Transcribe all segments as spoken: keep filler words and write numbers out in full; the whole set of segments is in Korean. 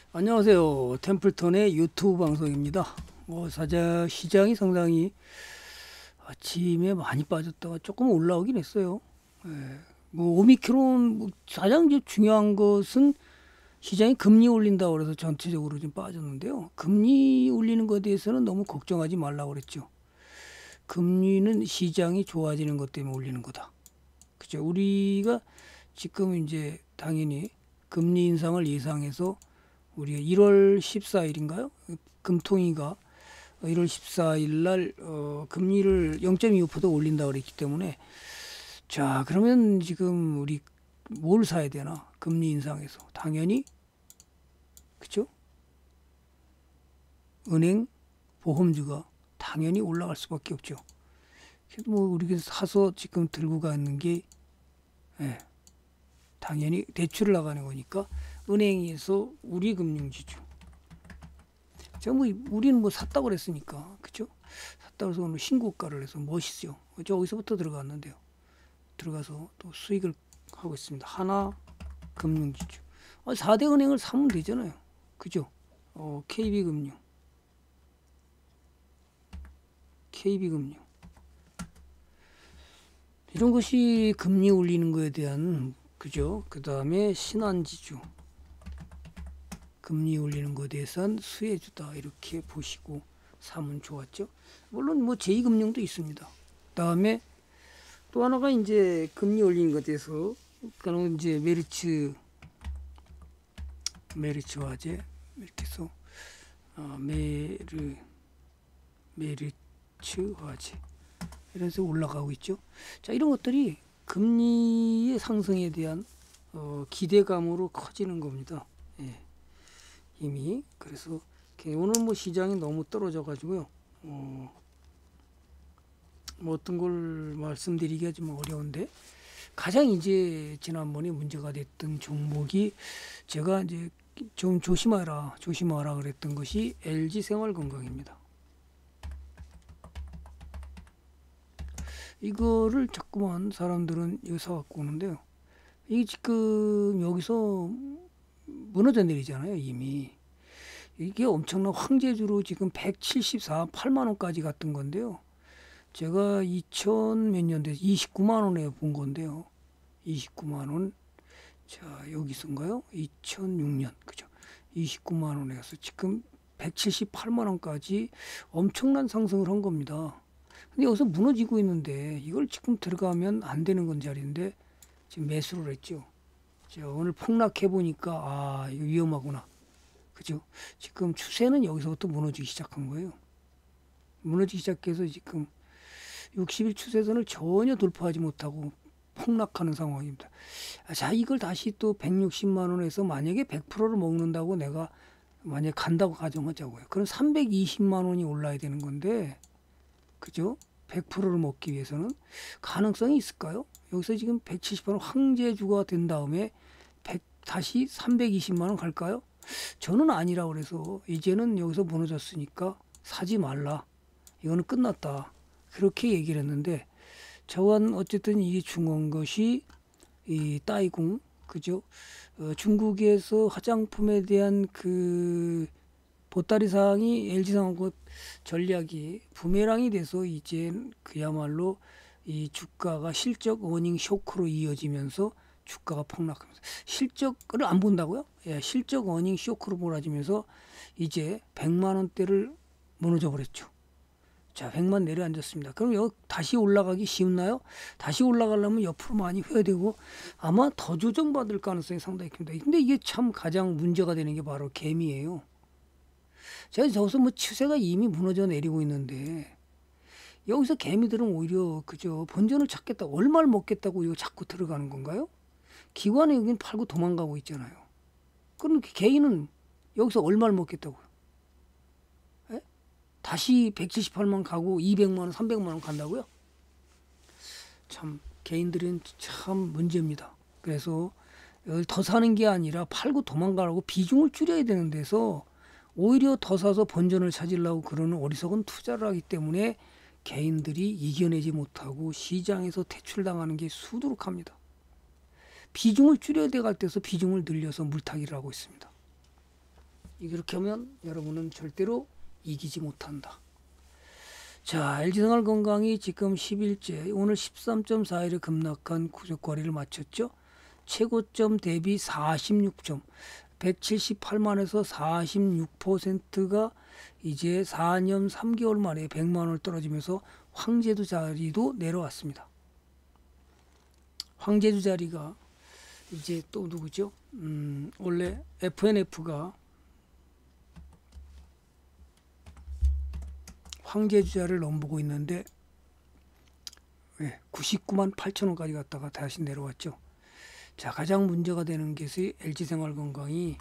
안녕하세요. 템플턴의 유튜브 방송입니다. 어, 사자 시장이 상당히 아침에 많이 빠졌다가 조금 올라오긴 했어요. 예, 뭐 오미크론 뭐 가장 이제 중요한 것은 시장이 금리 올린다고 그래서 전체적으로 좀 빠졌는데요. 금리 올리는 것에 대해서는 너무 걱정하지 말라고 그랬죠. 금리는 시장이 좋아지는 것 때문에 올리는 거다. 그죠? 우리가 지금 이제 당연히 금리 인상을 예상해서 우리가 일월 십사일인가요? 금통위가 일월 십사일 날 어, 금리를 영 점 이오 퍼센트 올린다 그랬기 때문에 자 그러면 지금 우리 뭘 사야 되나? 금리 인상에서 당연히 그죠? 은행 보험주가 당연히 올라갈 수밖에 없죠. 그래서 뭐 우리가 사서 지금 들고 가는 게 예, 당연히 대출을 나가는 거니까 은행에서 우리 금융지주. 제가 뭐 우리는 뭐 샀다고 그랬으니까 그죠? 샀다고 해서 신고가를 해서 멋있죠. 저 어디서부터 들어갔는데요. 들어가서 또 수익을 하고 있습니다. 하나 금융지주. 아, 사 대 은행을 사면 되잖아요. 그죠? 어, 케이비금융, 케이비금융. 이런 것이 금리 올리는 거에 대한 그죠? 그 다음에 신한지주. 금리 올리는 것에 대해서는 수혜주다 이렇게 보시고 사면 좋았죠. 물론 뭐 제이 금융도 있습니다. 그다음에 또 하나가 이제 금리 올리는 것에 대해서 그는 이제 메리츠 메리츠 화재 이렇게 해서 어, 메르 메리츠 화재 이래서 올라가고 있죠. 자 이런 것들이 금리의 상승에 대한 어, 기대감으로 커지는 겁니다. 예. 이미 그래서 오늘 뭐 시장이 너무 떨어져 가지고요. 어, 뭐 어떤 걸 말씀드리기가 좀 어려운데 가장 이제 지난번에 문제가 됐던 종목이 제가 이제 좀 조심하라 조심하라 그랬던 것이 엘지생활건강입니다. 이거를 자꾸만 사람들은 이거 사갖고 오는데요. 이게 지금 여기서 무너져 내리잖아요. 이미 이게 엄청난 황제주로 지금 백칠십사, 팔만 원까지 갔던 건데요. 제가 이천 몇 년대 이십구만 원에 본 건데요. 이십구만 원. 자 여기서인가요? 이천육 년 그죠? 이십구만 원에서 지금 백칠십팔만 원까지 엄청난 상승을 한 겁니다. 근데 여기서 무너지고 있는데 이걸 지금 들어가면 안 되는 건 자리인데 지금 매수를 했죠. 자, 오늘 폭락해 보니까 아 이거 위험하구나. 그죠? 지금 추세는 여기서부터 무너지기 시작한 거예요. 무너지기 시작해서 지금 육십 일 추세선을 전혀 돌파하지 못하고 폭락하는 상황입니다. 자, 이걸 다시 또 백육십만 원에서 만약에 백 퍼센트를 먹는다고 내가 만약에 간다고 가정하자고요. 그럼 삼백이십만 원이 올라야 되는 건데, 그죠? 백 퍼센트를 먹기 위해서는 가능성이 있을까요? 여기서 지금 백칠십만 원 황제주가 된 다음에 백, 다시 삼백이십만 원 갈까요? 저는 아니라고 그래서 이제는 여기서 무너졌으니까 사지 말라. 이거는 끝났다. 그렇게 얘기를 했는데 저건 어쨌든 이게 중요한 것이 이 따이궁 그죠? 어, 중국에서 화장품에 대한 그 보따리 사항이 엘지상하고 전략이 부메랑이 돼서 이제 그야말로 이 주가가 실적 어닝 쇼크로 이어지면서 주가가 폭락하면서 실적을 안 본다고요? 예, 실적 어닝 쇼크로 몰아지면서 이제 백만 원대를 무너져 버렸죠. 자, 백만 내려앉았습니다. 그럼 여기 다시 올라가기 쉬웠나요? 다시 올라가려면 옆으로 많이 회되고 아마 더 조정받을 가능성이 상당히 큽니다. 근데 이게 참 가장 문제가 되는 게 바로 개미예요. 제가 저기서 뭐 추세가 이미 무너져 내리고 있는데 여기서 개미들은 오히려 그저 본전을 찾겠다, 얼마를 먹겠다고 이거 자꾸 들어가는 건가요? 기관에 여기는 팔고 도망가고 있잖아요. 그럼 개인은 여기서 얼마를 먹겠다고요? 에? 다시 백칠십팔만 가고 이백만 원, 삼백만 원 간다고요? 참 개인들은 참 문제입니다. 그래서 더 사는 게 아니라 팔고 도망가라고 비중을 줄여야 되는 데서 오히려 더 사서 본전을 찾으려고 그러는 어리석은 투자를 하기 때문에 개인들이 이겨내지 못하고 시장에서 퇴출당하는 게 수두룩합니다. 비중을 줄여야 돼 갈 때서 비중을 늘려서 물타기를 하고 있습니다. 이렇게 하면 여러분은 절대로 이기지 못한다. 자, 엘지생활건강이 지금 십 일째 오늘 십삼 점 사 일에 급락한 구적거리를 마쳤죠. 최고점 대비 사십육 점, 백칠십팔만에서 사십육 퍼센트가 이제 사 년 삼 개월 만에 백만 원을 떨어지면서 황제도 자리도 내려왔습니다. 황제도 자리가 이제 또 누구죠? 음, 원래 에프엔에프가 황제주자를 넘보고 있는데 네, 구십구만 팔천 원까지 갔다가 다시 내려왔죠. 자, 가장 문제가 되는 것이 엘지생활건강이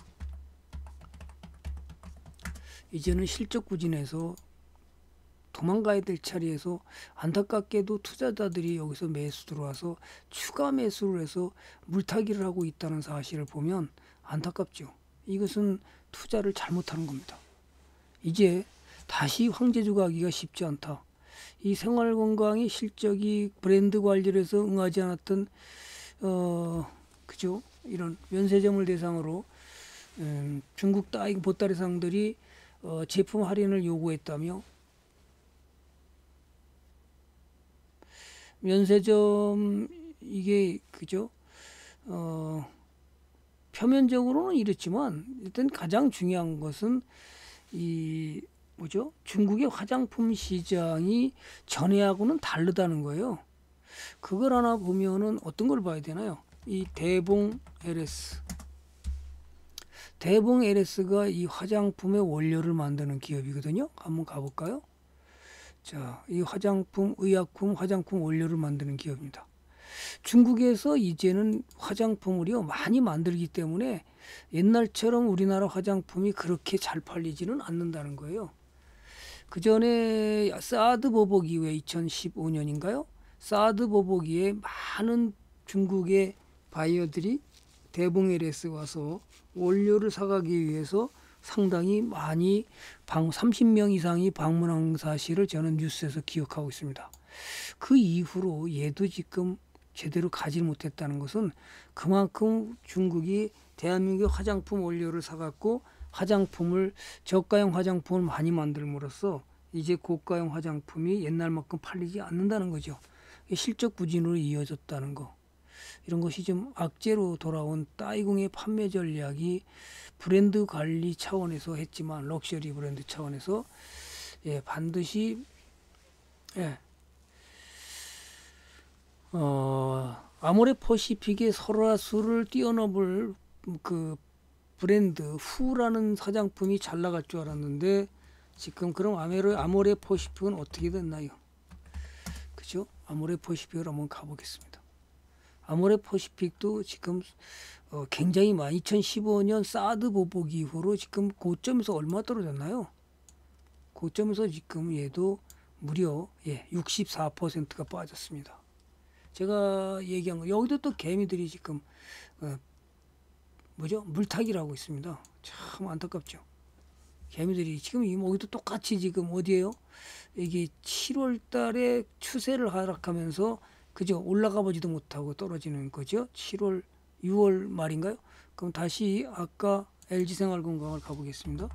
이제는 실적 부진해서 도망가야 될 차례에서 안타깝게도 투자자들이 여기서 매수 들어와서 추가 매수를 해서 물타기를 하고 있다는 사실을 보면 안타깝죠. 이것은 투자를 잘못하는 겁니다. 이제 다시 황제주 가기가 쉽지 않다. 이 생활건강의 실적이 브랜드 관리를 해서 응하지 않았던 어 그죠? 이런 면세점을 대상으로 음, 중국 따익 보따리 상들이 어, 제품 할인을 요구했다며 면세점 이게 그죠? 어, 표면적으로는 이렇지만 일단 가장 중요한 것은 이 뭐죠? 중국의 화장품 시장이 전에하고는 다르다는 거예요. 그걸 하나 보면은 어떤 걸 봐야 되나요? 이 대봉 엘에스. 대봉 엘에스가 이 화장품의 원료를 만드는 기업이거든요. 한번 가볼까요? 자, 이 화장품, 의약품, 화장품 원료를 만드는 기업입니다. 중국에서 이제는 화장품을요 많이 만들기 때문에 옛날처럼 우리나라 화장품이 그렇게 잘 팔리지는 않는다는 거예요. 그 전에 사드 보복 이후에 이천십오 년인가요? 사드 보복 이후에 많은 중국의 바이어들이 대봉 엘에스 와서 원료를 사가기 위해서 상당히 많이 방 삼십 명 이상이 방문한 사실을 저는 뉴스에서 기억하고 있습니다. 그 이후로 얘도 지금 제대로 가지 못했다는 것은 그만큼 중국이 대한민국의 화장품 원료를 사갖고 화장품을 저가형 화장품을 많이 만들므로써 이제 고가형 화장품이 옛날만큼 팔리지 않는다는 거죠. 실적 부진으로 이어졌다는 거. 이런 것이 좀 악재로 돌아온 따이궁의 판매 전략이 브랜드 관리 차원에서 했지만 럭셔리 브랜드 차원에서 예, 반드시 예, 어, 아모레퍼시픽의 설화수를 뛰어넘을 그 브랜드 후라는 화장품이 잘 나갈 줄 알았는데 지금 그럼 아모레, 아모레퍼시픽은 어떻게 됐나요? 그죠? 아모레퍼시픽을 한번 가보겠습니다. 아모레퍼시픽도 지금 어, 굉장히 많이 이천십오 년 사드 보복 이후로 지금 고점에서 얼마 떨어졌나요? 고점에서 지금 얘도 무려 예, 육십사 퍼센트가 빠졌습니다. 제가 얘기한 거 여기도 또 개미들이 지금 어, 뭐죠? 물타기를 하고 있습니다. 참 안타깝죠. 개미들이 지금 이 여기도 똑같이 지금 어디에요? 이게 칠월 달에 추세를 하락하면서 그죠? 올라가 보지도 못하고 떨어지는 거죠. 칠월, 유월 말인가요? 그럼 다시 아까 엘지생활건강을 가보겠습니다.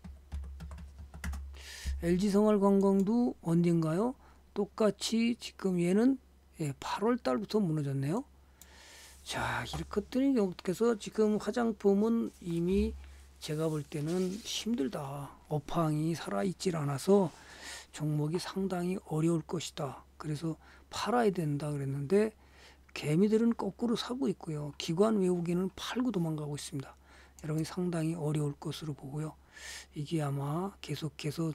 엘지생활건강도 언젠가요? 똑같이 지금 얘는 예, 팔월 달부터 무너졌네요. 자, 이렇게 해서 지금 화장품은 이미 제가 볼 때는 힘들다. 업황이 살아있질 않아서 종목이 상당히 어려울 것이다. 그래서 팔아야 된다 그랬는데 개미들은 거꾸로 사고 있고요. 기관 외국인은 팔고 도망가고 있습니다. 여러분이 상당히 어려울 것으로 보고요. 이게 아마 계속해서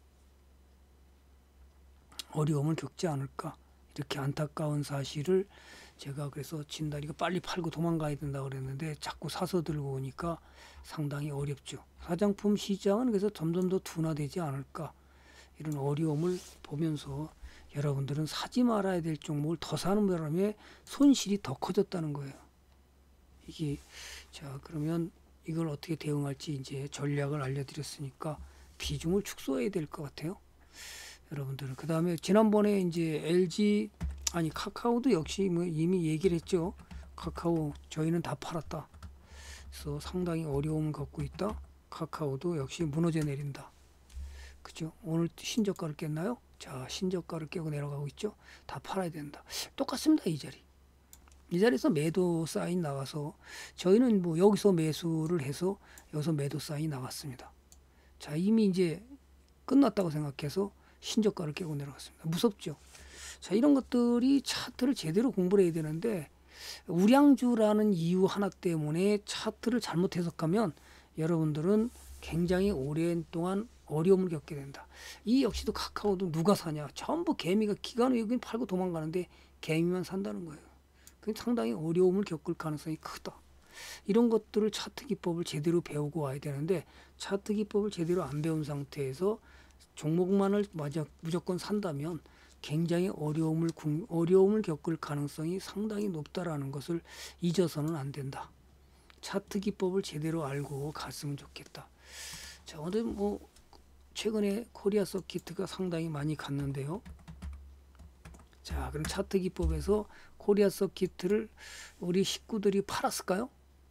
어려움을 겪지 않을까. 이렇게 안타까운 사실을 제가 그래서 진다리가 빨리 팔고 도망가야 된다 그랬는데 자꾸 사서 들고 오니까 상당히 어렵죠. 화장품 시장은 그래서 점점 더 둔화되지 않을까. 이런 어려움을 보면서 여러분들은 사지 말아야 될 종목을 더 사는 바람에 손실이 더 커졌다는 거예요. 이게 자 그러면 이걸 어떻게 대응할지 이제 전략을 알려드렸으니까 비중을 축소해야 될 것 같아요. 여러분들은 그 다음에 지난번에 이제 엘지 아니 카카오도 역시 뭐 이미 얘기를 했죠. 카카오 저희는 다 팔았다. 그래서 상당히 어려움을 겪고 있다. 카카오도 역시 무너져 내린다. 그죠? 오늘 신저가를 깼나요? 자, 신저가를 깨고 내려가고 있죠. 다 팔아야 된다. 똑같습니다. 이 자리. 이 자리에서 매도 사인 나와서 저희는 뭐 여기서 매수를 해서 여기서 매도 사인 나왔습니다. 자, 이미 이제 끝났다고 생각해서 신저가를 깨고 내려갔습니다. 무섭죠? 자, 이런 것들이 차트를 제대로 공부를 해야 되는데 우량주라는 이유 하나 때문에 차트를 잘못 해석하면 여러분들은 굉장히 오랜 동안 어려움을 겪게 된다. 이 역시도 카카오도 누가 사냐? 전부 개미가 기관 외국인 팔고 도망가는데 개미만 산다는 거예요. 그 상당히 어려움을 겪을 가능성이 크다. 이런 것들을 차트 기법을 제대로 배우고 와야 되는데 차트 기법을 제대로 안 배운 상태에서 종목만을 무조건 산다면 굉장히 어려움을 어려움을 겪을 가능성이 상당히 높다라는 것을 잊어서는 안 된다. 차트 기법을 제대로 알고 갔으면 좋겠다. 자, 오늘 뭐 최근에 코리아 서킷가 상당히 많이 갔는데요. 자, 그럼 차트 기법에서 코리아 서킷을 우리 식구들이 팔았을까요?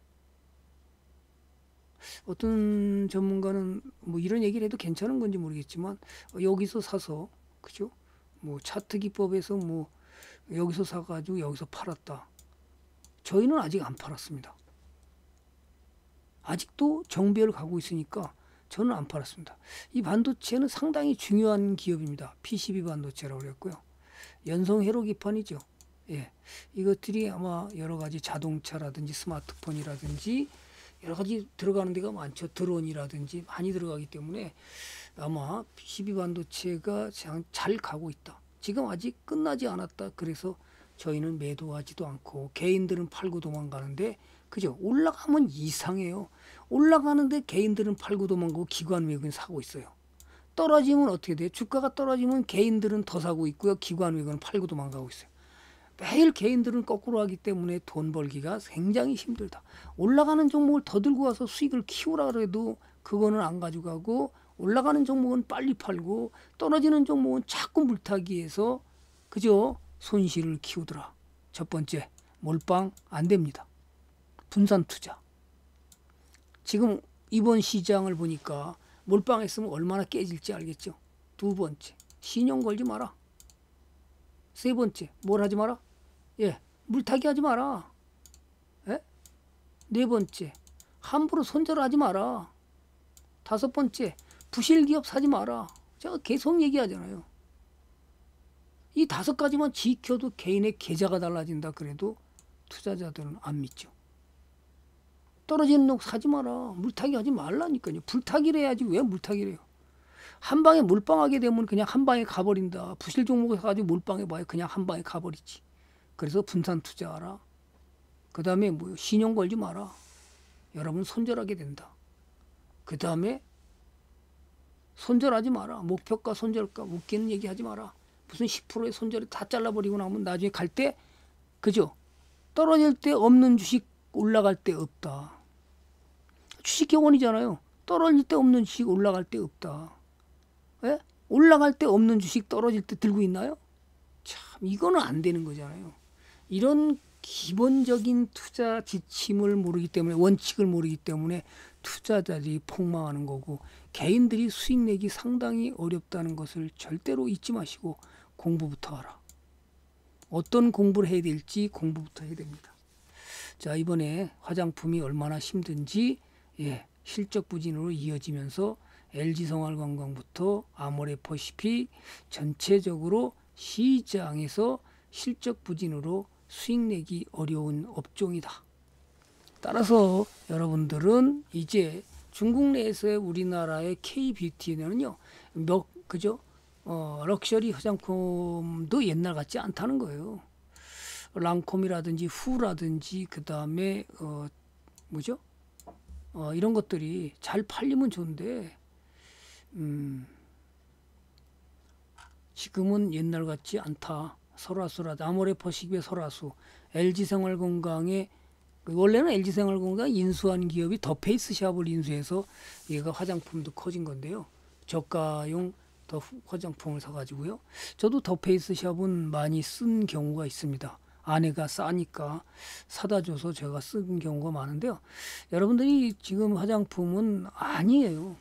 어떤 전문가는 뭐 이런 얘기를 해도 괜찮은 건지 모르겠지만 여기서 사서 그죠? 뭐 차트 기법에서 뭐 여기서 사가지고 여기서 팔았다. 저희는 아직 안 팔았습니다. 아직도 정배를 가고 있으니까 저는 안 팔았습니다. 이 반도체는 상당히 중요한 기업입니다. 피시비 반도체라고 그랬고요. 연성 회로 기판이죠. 예, 이것들이 아마 여러 가지 자동차라든지 스마트폰이라든지 여러 가지 들어가는 데가 많죠. 드론이라든지 많이 들어가기 때문에 아마 피시비 반도체가 잘 가고 있다. 지금 아직 끝나지 않았다. 그래서 저희는 매도하지도 않고 개인들은 팔고 도망가는데 그죠? 올라가면 이상해요. 올라가는데 개인들은 팔고 도망가고 기관 외국인 사고 있어요. 떨어지면 어떻게 돼요? 주가가 떨어지면 개인들은 더 사고 있고요. 기관 외국인은 팔고 도망가고 있어요. 매일 개인들은 거꾸로 하기 때문에 돈 벌기가 굉장히 힘들다. 올라가는 종목을 더 들고 와서 수익을 키우라 그래도 그거는 안 가져가고 올라가는 종목은 빨리 팔고 떨어지는 종목은 자꾸 물타기해서 그죠? 손실을 키우더라. 첫 번째, 몰빵 안 됩니다. 분산 투자. 지금 이번 시장을 보니까 몰빵했으면 얼마나 깨질지 알겠죠. 두 번째, 신용 걸지 마라. 세 번째, 뭘 하지 마라? 예, 물타기 하지 마라. 예? 네 번째, 함부로 손절하지 마라. 다섯 번째, 부실기업 사지 마라. 제가 계속 얘기하잖아요. 이 다섯 가지만 지켜도 개인의 계좌가 달라진다 그래도 투자자들은 안 믿죠. 떨어지는 놈 사지 마라. 물타기 하지 말라니까요. 불타기를 해야지 왜 물타기를 해요. 한 방에 몰빵하게 되면 그냥 한 방에 가버린다. 부실 종목을 사가지고 몰빵해봐야 그냥 한 방에 가버리지. 그래서 분산 투자하라. 그 다음에 뭐 신용 걸지 마라. 여러분 손절하게 된다. 그 다음에 손절하지 마라. 목표가 손절가 웃기는 얘기 하지 마라. 무슨 십 퍼센트의 손절을 다 잘라버리고 나면 나중에 갈 때 그죠? 떨어질 때 없는 주식 올라갈 때 없다. 주식 경원이잖아요. 떨어질 때 없는 주식 올라갈 때 없다. 예? 올라갈 때 없는 주식 떨어질 때 들고 있나요? 참 이거는 안 되는 거잖아요. 이런 기본적인 투자 지침을 모르기 때문에 원칙을 모르기 때문에 투자자들이 폭망하는 거고 개인들이 수익 내기 상당히 어렵다는 것을 절대로 잊지 마시고 공부부터 하라. 어떤 공부를 해야 될지 공부부터 해야 됩니다. 자, 이번에 화장품이 얼마나 힘든지 예, 실적 부진으로 이어지면서 엘지생활건강부터 아모레퍼시픽 전체적으로 시장에서 실적 부진으로 수익 내기 어려운 업종이다. 따라서 여러분들은 이제 중국 내에서의 우리나라의 K뷰티는요, 몇 그죠? 어, 럭셔리 화장품도 옛날 같지 않다는 거예요. 랑콤이라든지 후라든지 그 다음에 어, 뭐죠? 어, 이런 것들이 잘 팔리면 좋은데 음, 지금은 옛날 같지 않다. 설화수라든지 아모레퍼시픽의 설화수, 엘지생활건강의 원래는 엘지생활건강 인수한 기업이 더 페이스샵을 인수해서 얘가 화장품도 커진 건데요. 저가용 더 화장품을 사가지고요. 저도 더 페이스샵은 많이 쓴 경우가 있습니다. 아내가 싸니까 사다 줘서 제가 쓴 경우가 많은데요. 여러분들이 지금 화장품은 아니에요.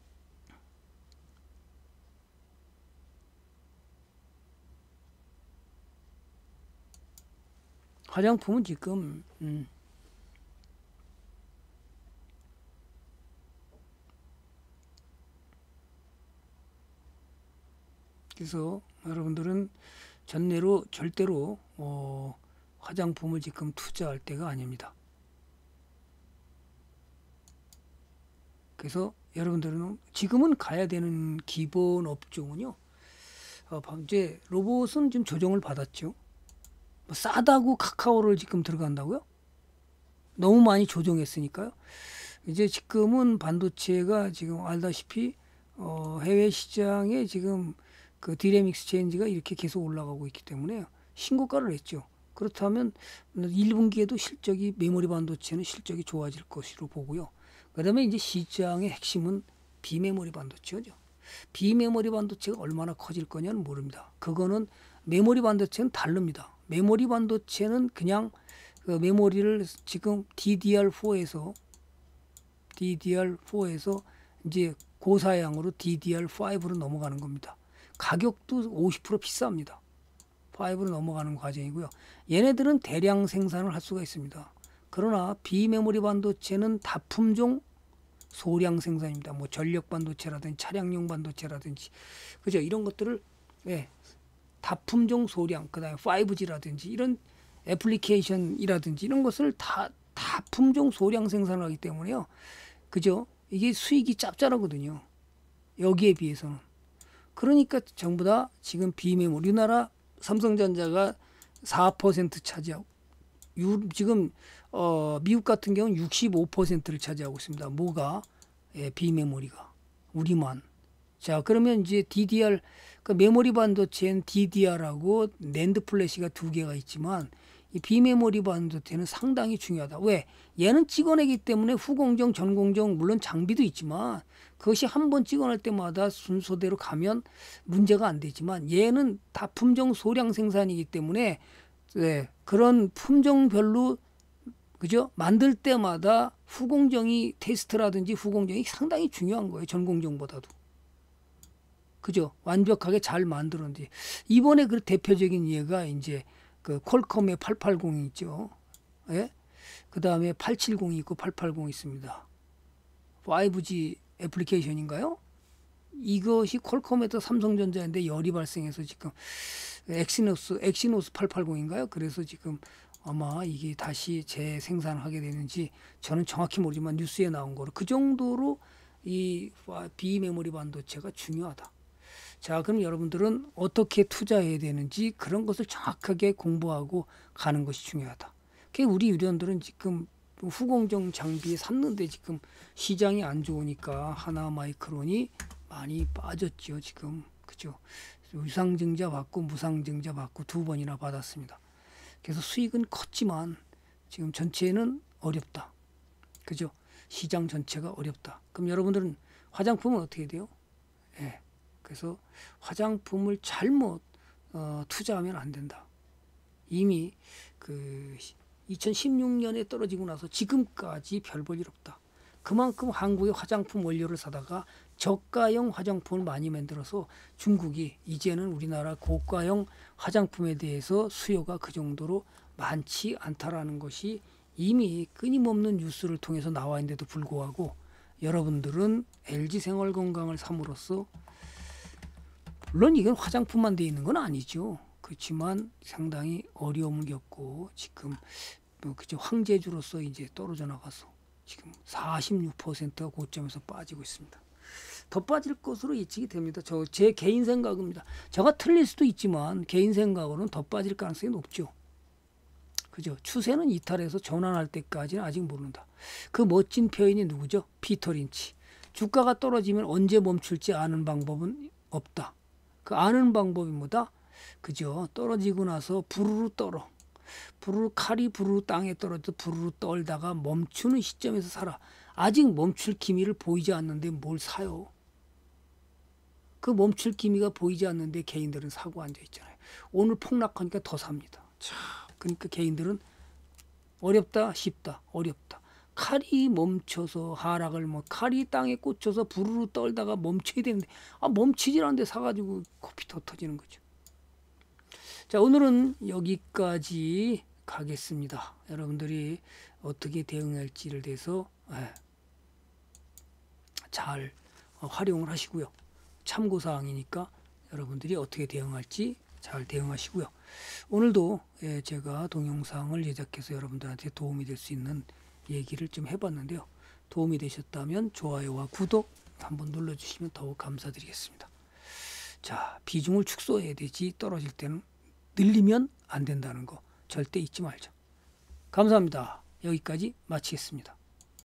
화장품은 지금 음, 그래서 여러분들은 전례로 절대로 어, 화장품을 지금 투자할 때가 아닙니다. 그래서 여러분들은 지금은 가야 되는 기본 업종은요. 어, 이제 로봇은 지금 조정을 받았죠. 뭐 싸다고 카카오를 지금 들어간다고요? 너무 많이 조정했으니까요. 이제 지금은 반도체가 지금 알다시피 어, 해외 시장에 지금 그 디램 익스체인지가 이렇게 계속 올라가고 있기 때문에 신고가를 했죠. 그렇다면 일 분기에도 실적이 메모리 반도체는 실적이 좋아질 것으로 보고요. 그다음에 이제 시장의 핵심은 비메모리 반도체죠. 비메모리 반도체가 얼마나 커질 거냐는 모릅니다. 그거는 메모리 반도체는 다릅니다. 메모리 반도체는 그냥 그 메모리를 지금 디디알포에서 디디알포에서 이제 고사양으로 디디알파이브로 넘어가는 겁니다. 가격도 오십 퍼센트 비쌉니다. 파이브로 넘어가는 과정이고요. 얘네들은 대량 생산을 할 수가 있습니다. 그러나 비메모리 반도체는 다품종 소량 생산입니다. 뭐 전력 반도체라든지 차량용 반도체라든지 그죠? 이런 것들을 예, 다품종 소량 그다음에 파이브지라든지 이런 애플리케이션이라든지 이런 것을 다 다품종 소량 생산을 하기 때문에요. 그죠? 이게 수익이 짭짤하거든요. 여기에 비해서는. 그러니까 전부 다 지금 비메모리 우리나라 삼성전자가 사 퍼센트 차지하고 유, 지금 어, 미국 같은 경우는 육십오 퍼센트를 차지하고 있습니다. 뭐가? 예, 비메모리가. 우리만. 자, 그러면 이제 디디알, 그 메모리 반도체는 디디알하고 낸드 플래시가 두 개가 있지만 이 비메모리 반도체는 상당히 중요하다. 왜? 얘는 찍어내기 때문에 후공정, 전공정 물론 장비도 있지만 그것이 한 번 찍어낼 때마다 순서대로 가면 문제가 안 되지만 얘는 다 품종 소량 생산이기 때문에 네, 그런 품종별로 그죠? 만들 때마다 후공정이 테스트라든지 후공정이 상당히 중요한 거예요. 전공정보다도. 그죠? 완벽하게 잘 만들었는데 이번에 그 대표적인 예가 이제 그 퀄컴의 팔백팔십이 있죠. 예? 그 다음에 팔백칠십이 있고 팔백팔십 있습니다. 파이브지 애플리케이션인가요? 이것이 퀄컴에서 삼성전자인데 열이 발생해서 지금 엑시노스 엑시노스 팔백팔십인가요? 그래서 지금 아마 이게 다시 재생산하게 되는지 저는 정확히 모르지만 뉴스에 나온 거로 그 정도로 이 비메모리 반도체가 중요하다. 자, 그럼 여러분들은 어떻게 투자해야 되는지 그런 것을 정확하게 공부하고 가는 것이 중요하다. 우리 유료원들은 지금 후공정 장비 샀는데 지금 시장이 안 좋으니까 하나마이크론이 많이 빠졌죠. 지금 그죠? 유상증자 받고 무상증자 받고 두 번이나 받았습니다. 그래서 수익은 컸지만 지금 전체는 어렵다. 그죠? 시장 전체가 어렵다. 그럼 여러분들은 화장품은 어떻게 돼요? 예. 그래서 화장품을 잘못 어, 투자하면 안 된다. 이미 그 이천십육 년에 떨어지고 나서 지금까지 별 볼 일 없다. 그만큼 한국의 화장품 원료를 사다가 저가형 화장품을 많이 만들어서 중국이 이제는 우리나라 고가형 화장품에 대해서 수요가 그 정도로 많지 않다라는 것이 이미 끊임없는 뉴스를 통해서 나와 있는데도 불구하고 여러분들은 엘지생활건강을 삼으로써 물론 이건 화장품만 되어 있는 건 아니죠. 그렇지만 상당히 어려움을 겪고 지금 뭐 그저 황제주로서 이제 떨어져 나가서 지금 사십육 퍼센트가 고점에서 빠지고 있습니다. 더 빠질 것으로 예측이 됩니다. 저 제 개인 생각입니다. 제가 틀릴 수도 있지만 개인 생각으로는 더 빠질 가능성이 높죠. 그죠? 추세는 이탈해서 전환할 때까지는 아직 모른다. 그 멋진 표현이 누구죠? 피터 린치. 주가가 떨어지면 언제 멈출지 아는 방법은 없다. 그 아는 방법이 뭐다? 그죠? 떨어지고 나서 부르르 떨어. 부르르 칼이 부르르 땅에 떨어져 부르르 떨다가 멈추는 시점에서 사라. 아직 멈출 기미를 보이지 않는데 뭘 사요? 그 멈출 기미가 보이지 않는데 개인들은 사고 앉아 있잖아요. 오늘 폭락하니까 더 삽니다. 참 그러니까 개인들은 어렵다, 쉽다, 어렵다. 칼이 멈춰서 하락을 뭐 칼이 땅에 꽂혀서 부르르 떨다가 멈춰야 되는데 아 멈추질 않는데 사가지고 코피 더 터지는 거죠. 자, 오늘은 여기까지 가겠습니다. 여러분들이 어떻게 대응할지를 대해서 잘 활용을 하시고요. 참고사항이니까 여러분들이 어떻게 대응할지 잘 대응하시고요. 오늘도 제가 동영상을 제작해서 여러분들한테 도움이 될 수 있는 얘기를 좀 해봤는데요. 도움이 되셨다면 좋아요와 구독 한번 눌러주시면 더욱 감사드리겠습니다. 자, 비중을 축소해야 되지 떨어질 때는 늘리면 안 된다는 거 절대 잊지 말죠. 감사합니다. 여기까지 마치겠습니다.